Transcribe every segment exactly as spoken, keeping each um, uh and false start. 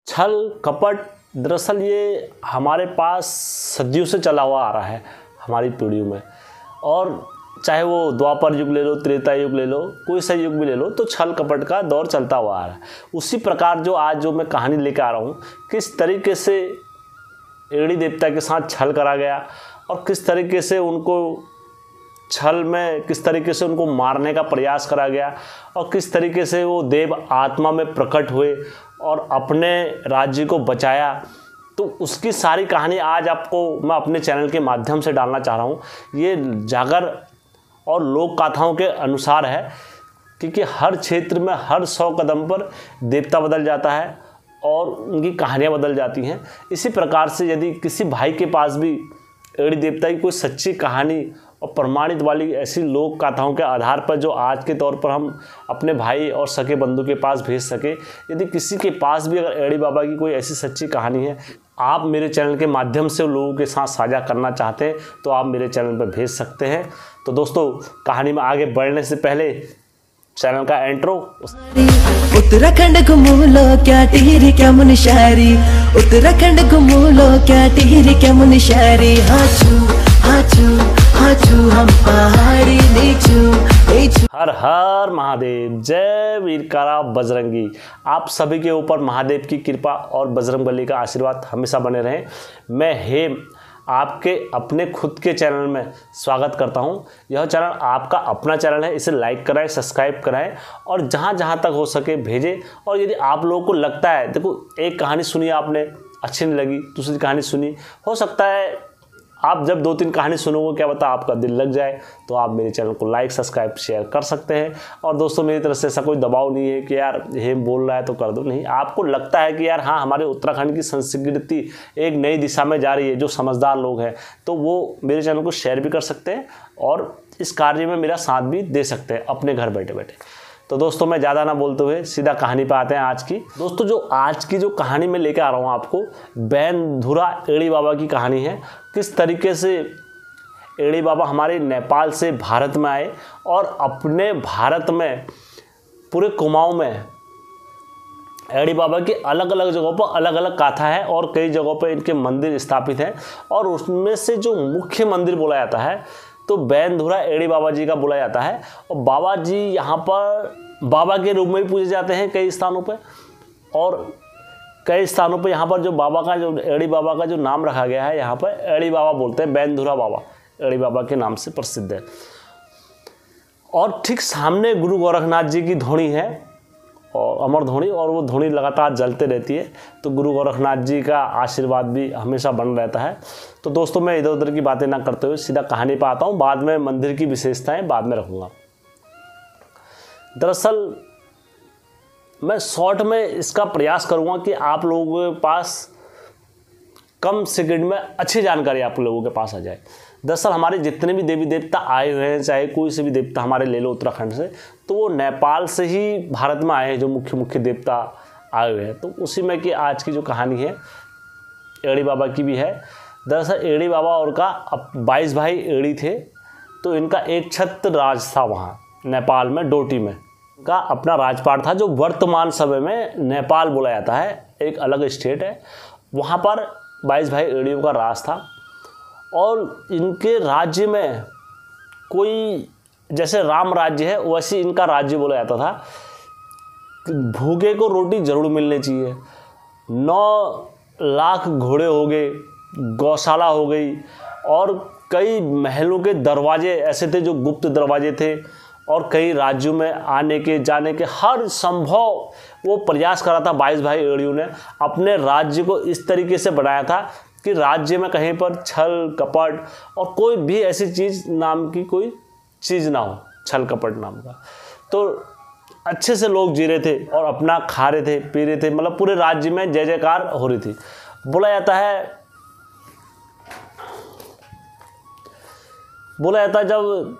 छल कपट दरअसल ये हमारे पास सदियों से चला हुआ आ रहा है हमारी पीढ़ियों में। और चाहे वो द्वापर युग ले लो, त्रेता युग ले लो, कोई सा युग भी ले लो, तो छल कपट का दौर चलता हुआ आ रहा है। उसी प्रकार जो आज जो मैं कहानी लेकर आ रहा हूँ, किस तरीके से एड़ी देवता के साथ छल करा गया और किस तरीके से उनको छल में किस तरीके से उनको मारने का प्रयास करा गया और किस तरीके से वो देव आत्मा में प्रकट हुए और अपने राज्य को बचाया, तो उसकी सारी कहानी आज आपको मैं अपने चैनल के माध्यम से डालना चाह रहा हूँ। ये जागर और लोक कथाओं के अनुसार है, क्योंकि हर क्षेत्र में हर सौ कदम पर देवता बदल जाता है और उनकी कहानियाँ बदल जाती हैं। इसी प्रकार से यदि किसी भाई के पास भी एड़ी देवता की कोई सच्ची कहानी और प्रमाणित वाली ऐसी लोक कथाओं के आधार पर जो आज के तौर पर हम अपने भाई और सगे बंधु के पास भेज सके, यदि किसी के पास भी अगर एड़ी बाबा की कोई ऐसी सच्ची कहानी है, आप मेरे चैनल के माध्यम से लोगों के साथ साझा करना चाहते हैं तो आप मेरे चैनल पर भेज सकते हैं। तो दोस्तों, कहानी में आगे बढ़ने से पहले चैनल का इंट्रो। उत्तराखंड घुमूलो क्या टिहरी क्या मुनशारी, उत्तराखंड घुमूलो क्या टिहरी क्या मुनशारी, हाचू हाचू हाचू हम पहाड़ी नीचू नीचू। हर हर महादेव, जय वीरकारा बजरंगी। आप सभी के ऊपर महादेव की कृपा और बजरंगबली का आशीर्वाद हमेशा बने रहे। मैं हेम आपके अपने खुद के चैनल में स्वागत करता हूं। यह चैनल आपका अपना चैनल है, इसे लाइक कराएं, सब्सक्राइब कराएं और जहां जहां तक हो सके भेजें। और यदि आप लोगों को लगता है, देखो एक कहानी सुनी आपने, अच्छी नहीं लगी, दूसरी कहानी सुनी, हो सकता है आप जब दो तीन कहानी सुनोगे क्या पता आपका दिल लग जाए, तो आप मेरे चैनल को लाइक सब्सक्राइब शेयर कर सकते हैं। और दोस्तों, मेरी तरफ से ऐसा कोई दबाव नहीं है कि यार हेम बोल रहा है तो कर दो, नहीं। आपको लगता है कि यार हाँ, हमारे उत्तराखंड की संस्कृति एक नई दिशा में जा रही है, जो समझदार लोग हैं, तो वो मेरे चैनल को शेयर भी कर सकते हैं और इस कार्य में मेरा साथ भी दे सकते हैं अपने घर बैठे बैठे। तो दोस्तों, मैं ज़्यादा ना बोलते हुए सीधा कहानी पे आते हैं आज की। दोस्तों, जो आज की जो कहानी मैं लेकर आ रहा हूँ आपको, बैनधुरा एड़ी बाबा की कहानी है। किस तरीके से एड़ी बाबा हमारे नेपाल से भारत में आए और अपने भारत में पूरे कुमाऊं में एड़ी बाबा की अलग अलग जगहों पर अलग अलग गाथा है और कई जगहों पर इनके मंदिर स्थापित हैं। और उसमें से जो मुख्य मंदिर बोला जाता है तो बैनधुरा एड़ी बाबा जी का बोला जाता है। और बाबा जी यहाँ पर बाबा के रूप में भी पूजे जाते हैं कई स्थानों पर, और कई स्थानों पर यहाँ पर जो बाबा का जो एड़ी बाबा का जो नाम रखा गया है, यहाँ पर एड़ी बाबा बोलते हैं, बैनधुरा बाबा एड़ी बाबा के नाम से प्रसिद्ध है। और ठीक सामने गुरु गोरखनाथ जी की धोनी है और अमर धोनी, और वो धोनी लगातार जलते रहती है, तो गुरु गोरखनाथ जी का आशीर्वाद भी हमेशा बन रहता है। तो दोस्तों, मैं इधर उधर की बातें ना करते हुए सीधा कहानी पर आता हूँ। बाद में मंदिर की विशेषताएं बाद में रखूँगा। दरअसल मैं शॉर्ट में इसका प्रयास करूँगा कि आप लोगों के पास कम सेकंड में अच्छी जानकारी आप लोगों के पास आ जाए। दरअसल हमारे जितने भी देवी देवता आए हुए हैं, चाहे कोई से भी देवता हमारे ले लो उत्तराखंड से, तो वो नेपाल से ही भारत में आए हैं, जो मुख्य मुख्य देवता आए हुए हैं। तो उसी में कि आज की जो कहानी है एड़ी बाबा की भी है। दरअसल एड़ी बाबा और का अब बाईस भाई एड़ी थे, तो इनका एक छत्र राज था वहाँ नेपाल में, डोटी में का अपना राजपाट था, जो वर्तमान समय में नेपाल बोला जाता है, एक अलग स्टेट है। वहाँ पर बाईस भाई एड़ियों का राज था और इनके राज्य में कोई जैसे राम राज्य है वैसे इनका राज्य बोला जाता था। भूखे को रोटी जरूर मिलनी चाहिए। नौ लाख घोड़े हो गए, गौशाला हो गई और कई महलों के दरवाजे ऐसे थे जो गुप्त दरवाजे थे, और कई राज्यों में आने के जाने के हर संभव वो प्रयास करा था। बाईस भाई एड़ियों ने अपने राज्य को इस तरीके से बनाया था कि राज्य में कहीं पर छल कपट और कोई भी ऐसी चीज़ नाम की कोई चीज़ ना हो, छल कपट नाम का। तो अच्छे से लोग जी रहे थे और अपना खा रहे थे, पी रहे थे, मतलब पूरे राज्य में जय जयकार हो रही थी। बोला जाता है बोला जाता है जब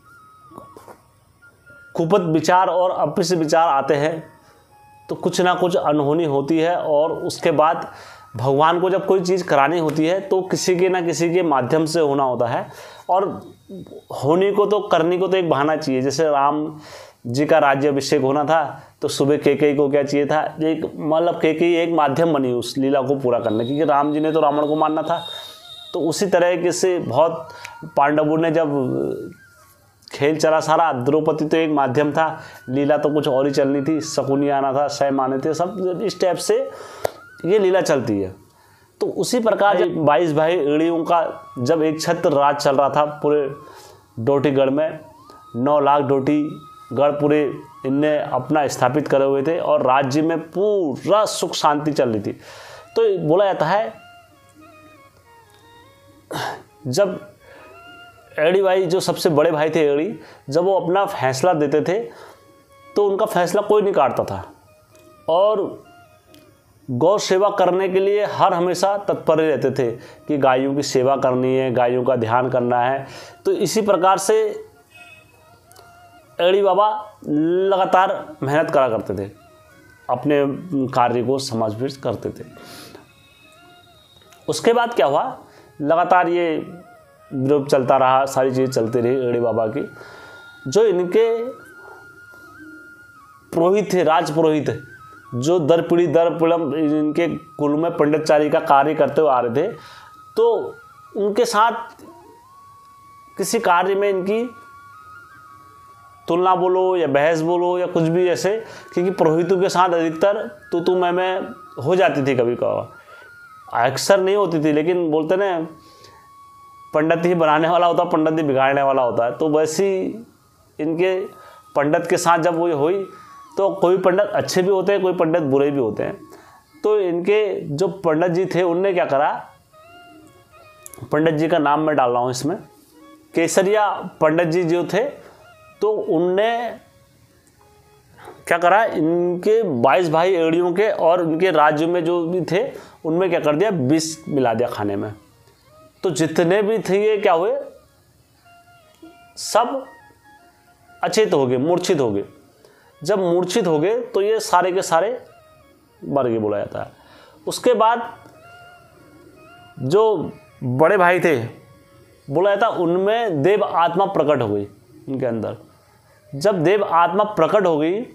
कुपत विचार और अपिश विचार आते हैं तो कुछ ना कुछ अनहोनी होती है, और उसके बाद भगवान को जब कोई चीज़ करानी होती है तो किसी के ना किसी के माध्यम से होना होता है। और होने को तो करने को तो एक बहाना चाहिए। जैसे राम जी का राज्य अभिषेक होना था तो सुबह कैकेयी को क्या चाहिए था, एक मतलब कैकेयी एक माध्यम बनी उस लीला को पूरा करने, क्योंकि राम जी ने तो रावण को मारना था। तो उसी तरह से बहुत पांडवों ने जब खेल चला सारा, द्रौपदी तो एक माध्यम था, लीला तो कुछ और ही चलनी थी, शकुनी आना था, स्वयं आने थे, सब इस टाइप से ये लीला चलती है। तो उसी प्रकार बाईस भाई एड़ियों का जब एक छत्र राज चल रहा था पूरे डोटीगढ़ में, नौ लाख डोटीगढ़ पूरे इनने अपना स्थापित करे हुए थे और राज्य में पूरा सुख शांति चल रही थी। तो बोला जाता है जब एड़ी भाई जो सबसे बड़े भाई थे एड़ी, जब वो अपना फैसला देते थे तो उनका फैसला कोई नहीं काटता था और गौ सेवा करने के लिए हर हमेशा तत्पर रहते थे कि गायों की सेवा करनी है, गायों का ध्यान करना है। तो इसी प्रकार से एड़ी बाबा लगातार मेहनत करा करते थे, अपने कार्य को समर्पित करते थे। उसके बाद क्या हुआ, लगातार ये विरोध चलता रहा, सारी चीज़ चलती रही एड़ी बाबा की। जो इनके पुरोहित थे, राज पुरोहित, जो दर पीढ़ी दर पीढ़ी इनके कुल में पंडितचारी का कार्य करते हुए आ रहे थे, तो उनके साथ किसी कार्य में इनकी तुलना बोलो या बहस बोलो या कुछ भी ऐसे, क्योंकि पुरोहितों के साथ अधिकतर तू तू मैं मैं हो जाती थी, कभी कभार, अक्सर नहीं होती थी, लेकिन बोलते ना पंडित ही बनाने वाला होता, पंडित ही बिगाड़ने वाला होता है। तो वैसी इनके पंडित के साथ जब वो हुई, तो कोई पंडित अच्छे भी होते हैं, कोई पंडित बुरे भी होते हैं। तो इनके जो पंडित जी थे उनने क्या करा, पंडित जी का नाम मैं डाल रहा हूँ इसमें, केसरिया पंडित जी जो थे, तो उनने क्या करा, इनके बाईस भाई एड़ियों के और इनके राज्य में जो भी थे उनमें क्या कर दिया, विष मिला दिया खाने में। तो जितने भी थे ये क्या हुए, सब अचेत हो गए, मूर्छित हो गए। जब मूर्छित हो गए तो ये सारे के सारे मर गए बोला जाता है। उसके बाद जो बड़े भाई थे बोला जाता, उनमें देव आत्मा प्रकट हो गई उनके अंदर। जब देव आत्मा प्रकट हो गई,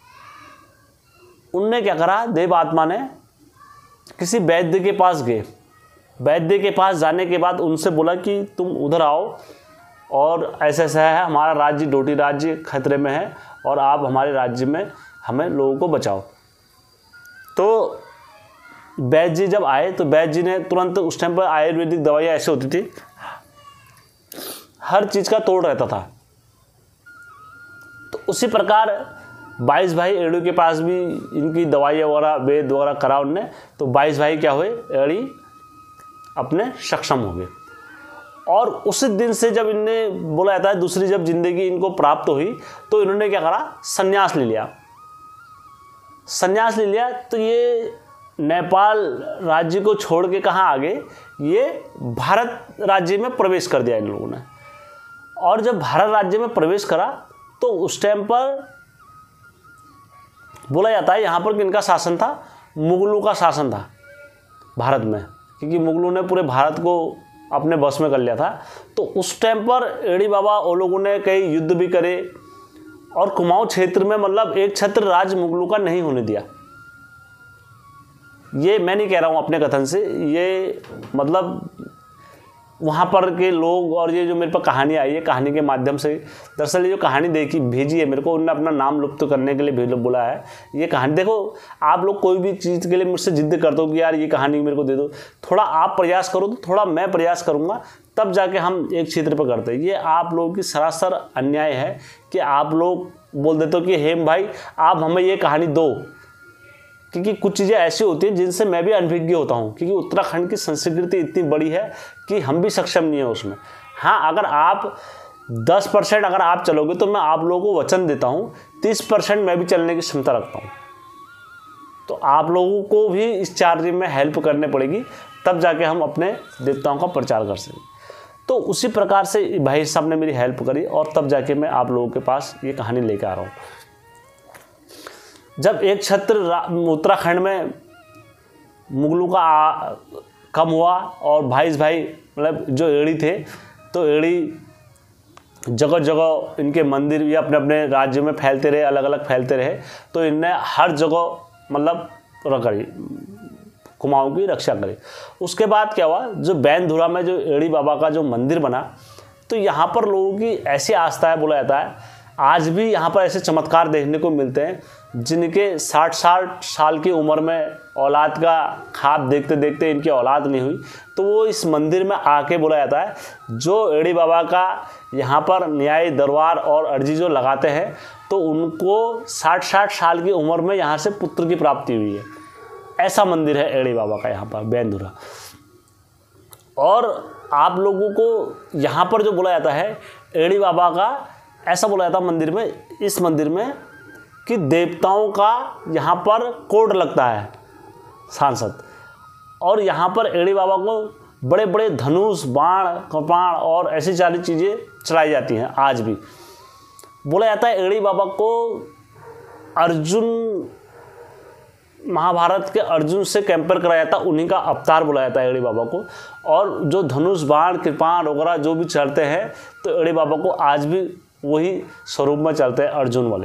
उनने क्या करा, देव आत्मा ने किसी वैद्य के पास गए। वैद्य के पास जाने के बाद उनसे बोला कि तुम उधर आओ और ऐसा ऐसा है, हमारा राज्य डोटी राज्य खतरे में है और आप हमारे राज्य में हमें लोगों को बचाओ। तो वैद्य जी जब आए तो वैद्य जी ने तुरंत, उस टाइम पर आयुर्वेदिक दवाइयाँ ऐसे होती थी, हर चीज़ का तोड़ रहता था। तो उसी प्रकार बाईस भाई एड़ी के पास भी इनकी दवाइयाँ वगैरह वेद वगैरह करा उनने। तो बाईस भाई क्या हुए, एड़ी अपने सक्षम हो गए। और उस दिन से जब इनने बोला जाता है दूसरी जब जिंदगी इनको प्राप्त हुई, तो इन्होंने क्या करा, संन्यास ले लिया। संन्यास ले लिया तो ये नेपाल राज्य को छोड़ के कहाँ आ गए, ये भारत राज्य में प्रवेश कर दिया इन लोगों ने। और जब भारत राज्य में प्रवेश करा तो उस टाइम पर बोला जाता है यहाँ पर किनका शासन था, मुगलों का शासन था भारत में, क्योंकि मुगलों ने पूरे भारत को अपने बस में कर लिया था। तो उस टाइम पर एड़ी बाबा और लोगों ने कई युद्ध भी करे और कुमाऊं क्षेत्र में मतलब एक छत्र राज मुगलों का नहीं होने दिया। ये मैं नहीं कह रहा हूँ अपने कथन से, ये मतलब वहाँ पर के लोग और ये जो मेरे पास कहानी आई है, कहानी के माध्यम से, दरअसल ये जो कहानी देखी भेजी है मेरे को, उन्होंने अपना नाम लुप्त करने के लिए भेज बोला है। ये कहानी देखो, आप लोग कोई भी चीज़ के लिए मुझसे जिद्द करते हो कि यार ये कहानी मेरे को दे दो, थोड़ा आप प्रयास करो तो थोड़ा मैं प्रयास करूँगा, तब जाके हम एक क्षेत्र पर करते हैं। ये आप लोगों की सरासर अन्याय है कि आप लोग बोल देते हो कि हेम भाई आप हमें ये कहानी दो, क्योंकि कुछ चीज़ें ऐसी होती हैं जिनसे मैं भी अनभिज्ञ होता हूँ, क्योंकि उत्तराखंड की संस्कृति इतनी बड़ी है कि हम भी सक्षम नहीं है उसमें। हाँ, अगर आप दस परसेंट अगर आप चलोगे तो मैं आप लोगों को वचन देता हूँ तीस परसेंट मैं भी चलने की क्षमता रखता हूँ। तो आप लोगों को भी इस कार्य में हेल्प करनी पड़ेगी, तब जाके हम अपने देवताओं का प्रचार कर सकें। तो उसी प्रकार से भाई साहब ने मेरी हेल्प करी और तब जाके मैं आप लोगों के पास ये कहानी लेकर आ रहा हूँ। जब एक छत्र उत्तराखंड में मुगलों का आ, कम हुआ और बाईस भाई मतलब जो एड़ी थे, तो एड़ी जगह जगह इनके मंदिर ये अपने अपने राज्य में फैलते रहे, अलग अलग फैलते रहे। तो इनने हर जगह मतलब करी कुमाऊं की रक्षा करी। उसके बाद क्या हुआ, जो बैनधुरा में जो एड़ी बाबा का जो मंदिर बना, तो यहाँ पर लोगों की ऐसी आस्था है, बोला जाता है आज भी यहाँ पर ऐसे चमत्कार देखने को मिलते हैं जिनके साठ साठ साल की उम्र में औलाद का ख्वाब देखते देखते इनकी औलाद नहीं हुई, तो वो इस मंदिर में आके बोला जाता है जो एड़ी बाबा का यहाँ पर न्याय दरबार और अर्जी जो लगाते हैं तो उनको साठ साठ साल की उम्र में यहाँ से पुत्र की प्राप्ति हुई है। ऐसा मंदिर है एड़ी बाबा का यहाँ पर बैनधुरा। और आप लोगों को यहाँ पर जो बोला जाता है एड़ी बाबा का, ऐसा बोला जाता है मंदिर में, इस मंदिर में कि देवताओं का यहाँ पर कोड लगता है सांसद, और यहाँ पर एड़ी बाबा को बड़े बड़े धनुष बाण कृपाण और ऐसी सारी चीज़ें चलाई जाती हैं आज भी। बोला जाता है एड़ी बाबा को अर्जुन, महाभारत के अर्जुन से कंपेयर कराया जाता, उन्हीं का अवतार बोला जाता है एड़ी बाबा को। और जो धनुष बाण कृपाण वगैरह जो भी चलते हैं तो एड़ी बाबा को आज भी वही स्वरूप में चलते हैं अर्जुन वाले।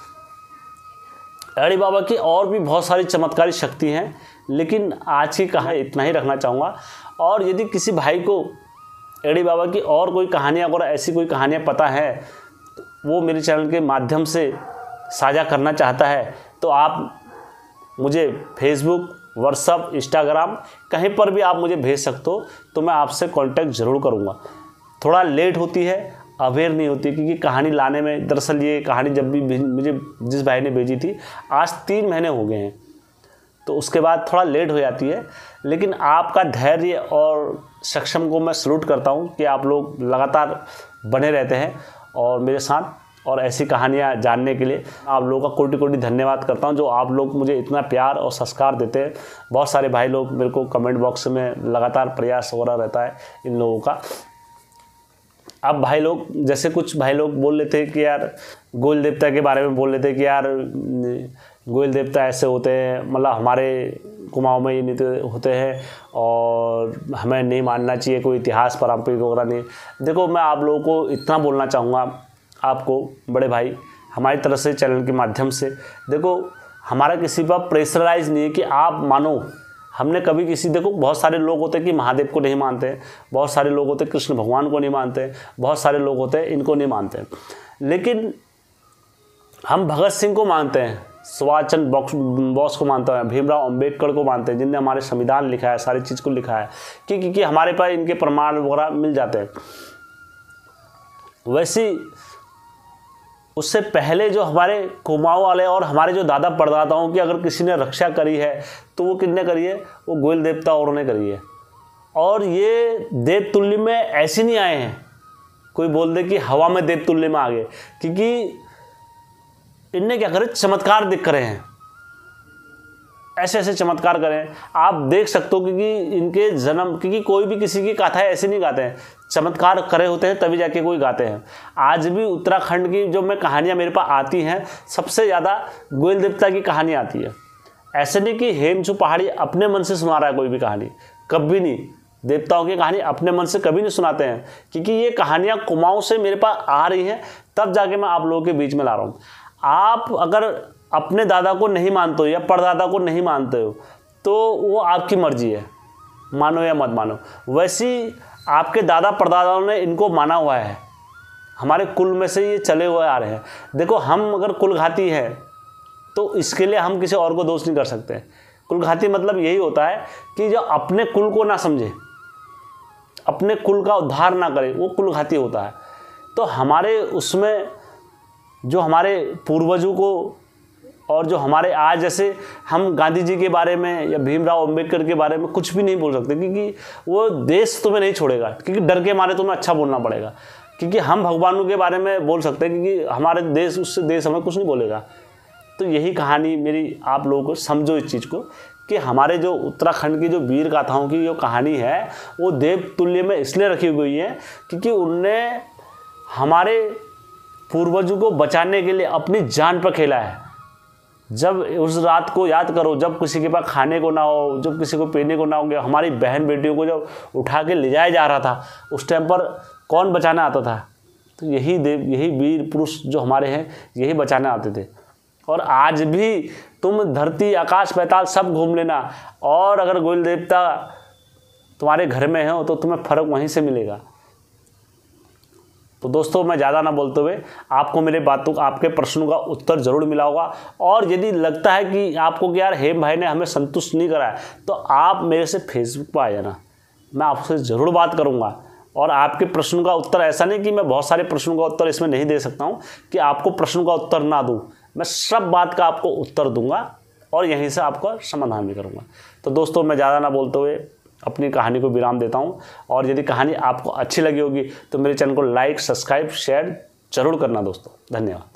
एड़ी बाबा की और भी बहुत सारी चमत्कारी शक्ति हैं, लेकिन आज की कहानी इतना ही रखना चाहूँगा। और यदि किसी भाई को एड़ी बाबा की और कोई कहानियाँ और ऐसी कोई कहानियाँ पता है, वो मेरे चैनल के माध्यम से साझा करना चाहता है, तो आप मुझे फेसबुक, व्हाट्सअप, इंस्टाग्राम कहीं पर भी आप मुझे भेज सकते हो, तो मैं आपसे कांटेक्ट ज़रूर करूँगा। थोड़ा लेट होती है, अवेयर नहीं होती, क्योंकि कहानी लाने में, दरअसल ये कहानी जब भी मुझे जिस भाई ने भेजी थी आज तीन महीने हो गए हैं, तो उसके बाद थोड़ा लेट हो जाती है। लेकिन आपका धैर्य और सक्षम को मैं सैल्यूट करता हूँ कि आप लोग लगातार बने रहते हैं और मेरे साथ, और ऐसी कहानियाँ जानने के लिए आप लोगों का कोटि कोटि धन्यवाद करता हूँ, जो आप लोग मुझे इतना प्यार और संस्कार देते हैं। बहुत सारे भाई लोग मेरे को कमेंट बॉक्स में लगातार प्रयास हो रहा रहता है इन लोगों का। अब भाई लोग, जैसे कुछ भाई लोग बोल लेते हैं कि यार गोयल देवता के बारे में बोल लेते हैं कि यार गोयल देवता ऐसे होते हैं, मतलब हमारे कुमाऊं में ये नहीं होते हैं और हमें नहीं मानना चाहिए, कोई इतिहास पारंपरिक वगैरह नहीं। देखो, मैं आप लोगों को इतना बोलना चाहूँगा, आपको बड़े भाई हमारी तरफ से चैनल के माध्यम से, देखो हमारा किसी पर प्रेशराइज नहीं है कि आप मानो। हमने कभी किसी, देखो बहुत सारे लोग होते हैं कि महादेव को नहीं मानते हैं, बहुत सारे लोग होते हैं कृष्ण भगवान को नहीं मानते हैं, बहुत सारे लोग होते हैं इनको नहीं मानते हैं, लेकिन हम भगत सिंह को मानते हैं, सुभाष चंद्र बोस को मानते हैं, भीमराव अंबेडकर को मानते हैं, जिनने हमारे संविधान लिखा है, सारी चीज़ को लिखा है, क्योंकि कि हमारे पास इनके प्रमाण वगैरह मिल जाते हैं। वैसे उससे पहले जो हमारे कुमाऊं वाले और हमारे जो दादा परदादाओं की अगर किसी ने रक्षा करी है तो वो किसने करी है, वो गोयल देवता औरों ने करी है। और ये देव तुल्य में ऐसे नहीं आए हैं, कोई बोल दे कि हवा में देव तुल्य में आ गए, क्योंकि इनने क्या करे, चमत्कार दिख रहे हैं, ऐसे ऐसे चमत्कार करें। आप देख सकते हो क्योंकि इनके जन्म, क्योंकि कोई भी किसी की गाथाएं ऐसे नहीं गाते हैं, चमत्कार करे होते हैं तभी जाके कोई गाते हैं। आज भी उत्तराखंड की जो मैं कहानियाँ मेरे पास आती हैं, सबसे ज़्यादा गोयल देवता की कहानी आती है। ऐसे नहीं कि हेमचू पहाड़ी अपने मन से सुना रहा है कोई भी कहानी, कभी नहीं। देवताओं की कहानी अपने मन से कभी नहीं सुनाते हैं, क्योंकि ये कहानियाँ कुमाऊं से मेरे पास आ रही हैं, तब जाके मैं आप लोगों के बीच में ला रहा हूँ। आप अगर अपने दादा को नहीं मानते हो या परदादा को नहीं मानते हो तो वो आपकी मर्जी है, मानो या मत मानो। वैसी आपके दादा परदादाओं ने इनको माना हुआ है, हमारे कुल में से ये चले हुए आ रहे हैं। देखो, हम अगर कुलघाती हैं तो इसके लिए हम किसी और को दोष नहीं कर सकते। कुलघाती मतलब यही होता है कि जो अपने कुल को ना समझे, अपने कुल का उद्धार ना करे, वो कुलघाती होता है। तो हमारे उसमें जो हमारे पूर्वजों को, और जो हमारे आज, जैसे हम गांधी जी के बारे में या भीमराव अंबेडकर के बारे में कुछ भी नहीं बोल सकते, क्योंकि वो देश तुम्हें नहीं छोड़ेगा, क्योंकि डर के मारे तुम्हें अच्छा बोलना पड़ेगा। क्योंकि हम भगवानों के बारे में बोल सकते हैं, क्योंकि हमारे देश, उससे देश हमें कुछ नहीं बोलेगा। तो यही कहानी मेरी, आप लोगों को समझो इस चीज़ को कि हमारे जो उत्तराखंड की जो वीर गाथाओं की जो कहानी है, वो देव तुल्य में इसलिए रखी हुई है क्योंकि उनने हमारे पूर्वजों को बचाने के लिए अपनी जान पर खेला है। जब उस रात को याद करो, जब किसी के पास खाने को ना हो, जब किसी को पीने को ना होंगे, हमारी बहन बेटियों को जब उठा के ले जाया जा रहा था, उस टाइम पर कौन बचाने आता था? तो यही देव यही वीर पुरुष जो हमारे हैं यही बचाने आते थे। और आज भी तुम धरती आकाश पैताल सब घूम लेना, और अगर गोइल देवता तुम्हारे घर में हो तो तुम्हें फ़र्क वहीं से मिलेगा। तो दोस्तों, मैं ज़्यादा ना बोलते हुए आपको मेरे बातों आपके प्रश्नों का उत्तर ज़रूर मिला होगा। और यदि लगता है कि आपको कि यार हेम भाई ने हमें संतुष्ट नहीं कराया, तो आप मेरे से फेसबुक पर आ जाना, मैं आपसे ज़रूर बात करूँगा। और आपके प्रश्नों का उत्तर ऐसा नहीं कि मैं बहुत सारे प्रश्नों का उत्तर इसमें नहीं दे सकता हूँ कि आपको प्रश्नों का उत्तर ना दूँ, मैं सब बात का आपको उत्तर दूंगा और यहीं से आपका समाधान भी करूँगा। तो दोस्तों, मैं ज़्यादा ना बोलते हुए अपनी कहानी को विराम देता हूँ। और यदि कहानी आपको अच्छी लगी होगी तो मेरे चैनल को लाइक, सब्सक्राइब, शेयर जरूर करना दोस्तों। धन्यवाद।